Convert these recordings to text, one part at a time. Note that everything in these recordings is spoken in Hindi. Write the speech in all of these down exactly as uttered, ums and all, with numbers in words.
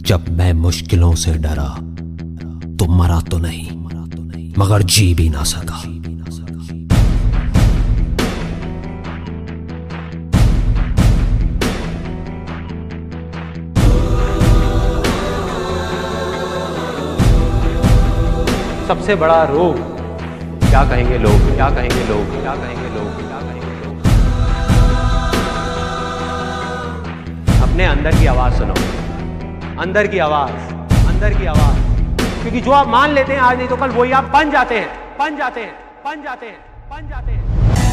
जब मैं मुश्किलों से डरा तो मरा तो नहीं मगर जी भी ना सका। सबसे बड़ा रोग क्या कहेंगे लोग, क्या कहेंगे लोग, क्या कहेंगे लोग, क्या कहेंगे लोग। अपने अंदर की आवाज सुनो, अंदर की आवाज, अंदर की आवाज। क्योंकि जो आप मान लेते हैं आज नहीं तो कल वही आप बन जाते हैं, बन जाते हैं, बन जाते हैं, बन जाते हैं।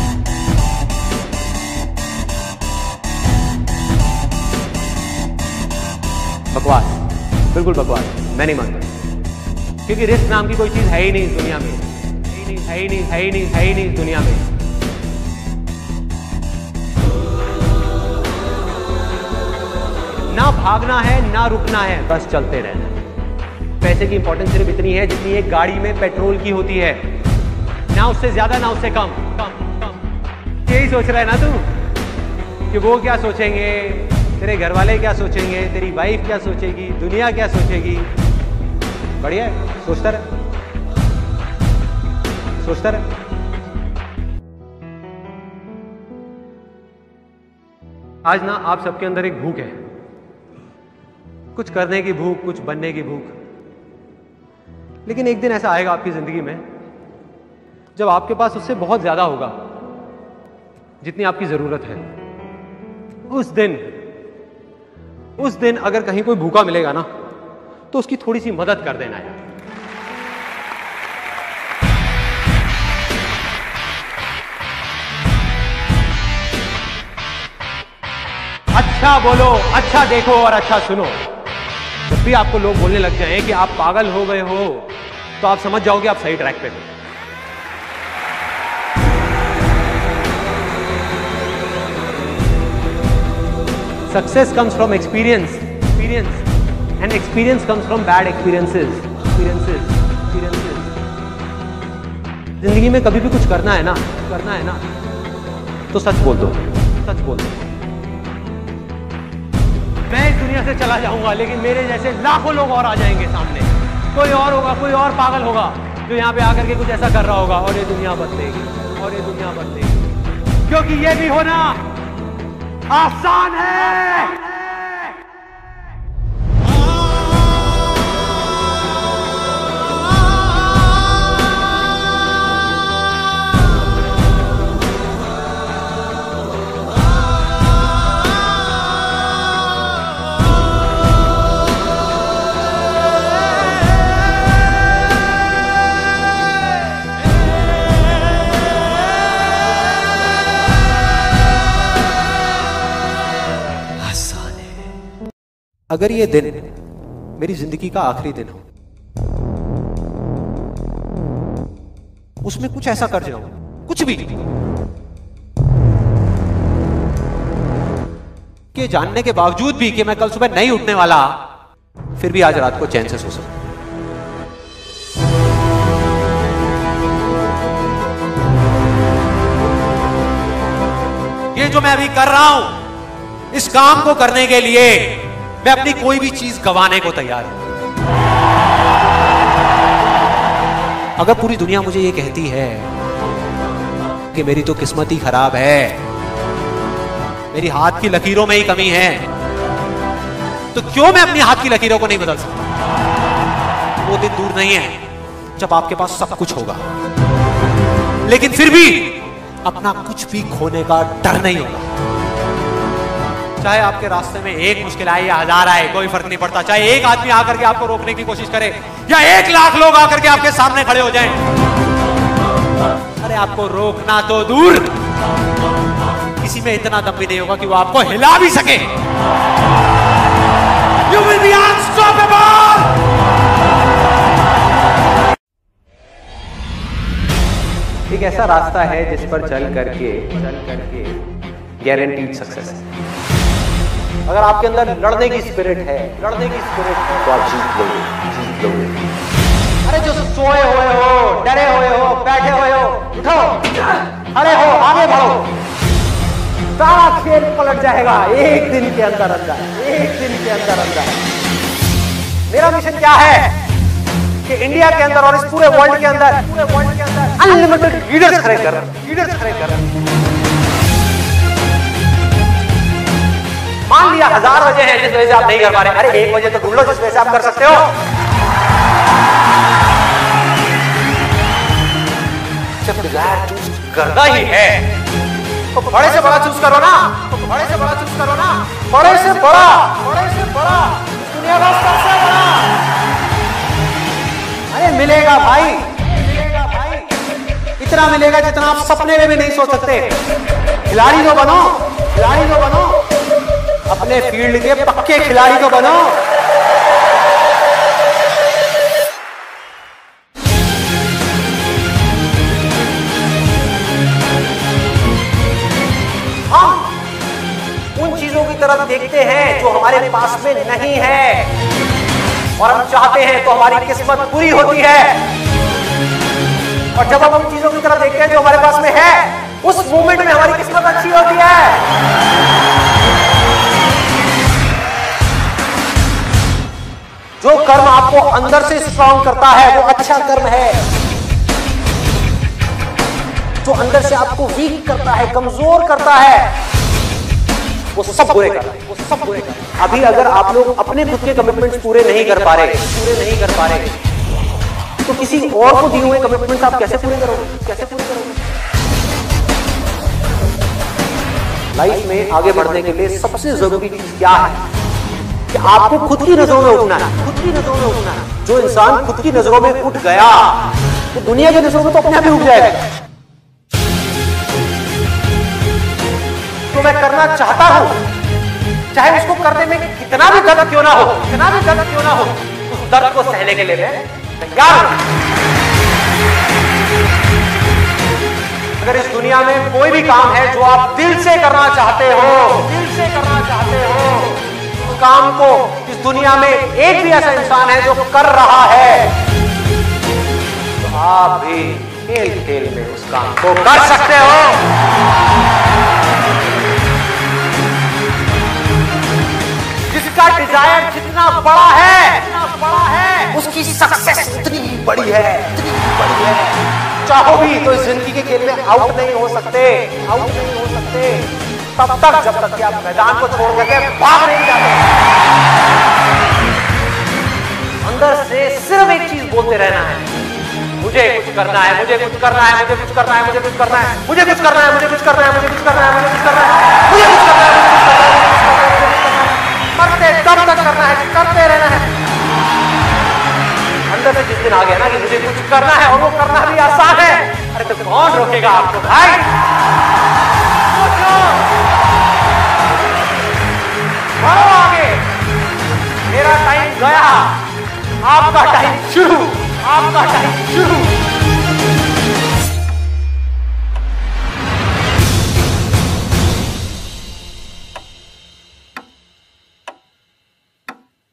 बकवास, बिल्कुल बकवास, मैं नहीं मानता। क्योंकि रिस्क नाम की कोई चीज है ही नहीं इस दुनिया में, है ही नहीं, है ही नहीं, है ही नहीं, है ही नहीं इस दुनिया में। ना भागना है ना रुकना है, बस चलते रहना है। पैसे की इंपॉर्टेंस सिर्फ इतनी है जितनी एक गाड़ी में पेट्रोल की होती है, ना उससे ज्यादा ना उससे कम कम कम। यही सोच रहा है ना तू कि वो क्या सोचेंगे, तेरे घर वाले क्या सोचेंगे, तेरी वाइफ क्या सोचेगी, दुनिया क्या सोचेगी। बढ़िया है, सोचता रहे, सोचता रहे। आज ना आप सबके अंदर एक भूख है, कुछ करने की भूख, कुछ बनने की भूख। लेकिन एक दिन ऐसा आएगा आपकी जिंदगी में जब आपके पास उससे बहुत ज्यादा होगा जितनी आपकी जरूरत है। उस दिन उस दिन अगर कहीं कोई भूखा मिलेगा ना तो उसकी थोड़ी सी मदद कर देना यार। अच्छा बोलो, अच्छा देखो और अच्छा सुनो। जब भी आपको लोग बोलने लग जाएं कि आप पागल हो गए हो तो आप समझ जाओगे आप सही ट्रैक पे हो। Success comes from experience, experience and experience comes from bad experiences, experiences, experiences. जिंदगी में कभी भी कुछ करना है ना, करना है ना तो सच बोल दो, सच बोल दो। मैं इस दुनिया से चला जाऊंगा लेकिन मेरे जैसे लाखों लोग और आ जाएंगे सामने। कोई और होगा, कोई और पागल होगा जो यहाँ पे आकर के कुछ ऐसा कर रहा होगा और ये दुनिया बदलेगी, और ये दुनिया बदलेगी। क्योंकि ये भी होना आसान है। अगर ये दिन मेरी जिंदगी का आखिरी दिन हो, उसमें कुछ ऐसा कर जाऊं, कुछ भी कि जानने के बावजूद भी कि मैं कल सुबह नहीं उठने वाला, फिर भी आज रात को चैन से सो सकूं। ये जो मैं अभी कर रहा हूं, इस काम को करने के लिए मैं अपनी कोई भी चीज गंवाने को तैयार हूं। अगर पूरी दुनिया मुझे ये कहती है कि मेरी तो किस्मत ही खराब है, मेरी हाथ की लकीरों में ही कमी है, तो क्यों मैं अपनी हाथ की लकीरों को नहीं बदल सकता? वो दिन दूर नहीं है जब आपके पास सब कुछ होगा लेकिन फिर भी अपना कुछ भी खोने का डर नहीं होगा। चाहे आपके रास्ते में एक मुश्किल आए या हजार आए, कोई फर्क नहीं पड़ता। चाहे एक आदमी आकर के आपको रोकने की कोशिश करे या एक लाख लोग आकर के आपके सामने खड़े हो जाएं, अरे आपको रोकना तो दूर, किसी में इतना दम भी नहीं होगा कि वो आपको हिला भी सके। You will be unstoppable! एक ऐसा रास्ता है जिस पर चल करके चल करके गारंटीड सक्सेस है। अगर आपके अंदर लड़ने की स्पिरिट है, लड़ने की स्पिरिट है तो आप जीत लोगे, जीत लोगे। अरे जो सोए हुए हो, डरे हुए हो, बैठे हुए हो, उठो, अरे हो, आगे बढ़ो। सारा खेल पलट जाएगा एक दिन के अंदर अंदर, एक दिन के अंदर अंदर। मेरा मिशन क्या है कि इंडिया के अंदर और इस पूरे वर्ल्ड के अंदर पूरे वर्ल्ड के अंदर अनलिमिटेड लीडर्स खड़े कर लीडर्स खड़े कर मान लिया हजार वजह है जिस वजह से आप नहीं कर पा रहे, अरे एक वजह तो ढूंढ लो जिस वजह से आप कर सकते हो। जब डिजायर चूज करना ही है तो बड़े से बड़ा चूज करो ना, तो बड़े से बड़ा चूज करो ना, बड़े से बड़ा बड़े से बड़ा दुनिया का सबसे बड़ा। अरे मिलेगा भाई, मिलेगा भाई, इतना मिलेगा जितना आप सपने में भी नहीं सोच सकते। खिलाड़ी तो बनो, खिलाड़ी तो बनो, अपने फील्ड के पक्के खिलाड़ी तो बनो। हम उन चीजों की तरफ देखते हैं जो हमारे पास में नहीं है और हम चाहते हैं तो हमारी किस्मत पूरी होती है। और जब हम उन चीजों की तरफ देखते हैं जो हमारे पास में है, उस मोमेंट में हमारी किस्मत अच्छी होती है। जो कर्म आपको अंदर से स्ट्रांग करता है वो अच्छा कर्म है। जो अंदर से आपको वीक करता है, कमजोर करता है, वो सब बुरे कर रहे हैं, वो सब बुरे कर रहे हैं। अभी अगर आप लोग अपने खुद के कमिटमेंट्स पूरे नहीं कर पा रहे पूरे नहीं कर पा रहे तो किसी और को दिए हुए कमिटमेंट्स आप कैसे पूरे करोगे, कैसे पूरे करोगे? लाइफ में आगे बढ़ने के लिए सबसे जरूरी चीज क्या है कि आपको खुद की नजरों में उठना है, खुद की नजरों में उठना है। जो इंसान खुद की नजरों में उठ गया तो दुनिया की नजरों में तो अपने आप ही उठ जाएगा। तो मैं करना चाहता हूं, चाहे उसको करने में कितना भी दर्द क्यों ना हो, कितना भी दर्द क्यों ना हो, उस दर्द को सहने के लिए मैं तैयार हूं। अगर इस दुनिया में कोई भी काम है जो आप दिल से करना चाहते हो, दिल से करना चाहते हो, उस काम को इस दुनिया में एक भी ऐसा इंसान है जो कर रहा है, तो आप भी खेल खेल में उस काम को कर सकते हो। जिसका डिजायर जितना बड़ा है, जितना बड़ा है, उसकी सक्सेस उतनी बड़ी है, उतनी बड़ी है। चाहो भी तो इस जिंदगी के खेल में आउट नहीं हो सकते, आउट नहीं हो सकते तब तक जब तक कि आप मैदान को छोड़ करके भाग नहीं जाते। अंदर से सिर्फ एक चीज बोलते रहना है, मुझे कुछ करना है, मुझे कुछ करना है, मुझे कुछ करना है, मुझे कुछ करना है, मुझे कुछ करना है, मुझे कुछ करना है, मुझे कुछ करना है, मुझे कुछ करना है, मुझे कुछ करना है, करते तब तक करना है, करते रहना है। अंदर से जिस दिन आ गया ना कि मुझे कुछ करना है और वो करना भी आसान है, अरे तो कौन रोकेगा आपको भाई? बढ़ो आगे, मेरा टाइम गया, आपका टाइम शुरू, आपका टाइम शुरू।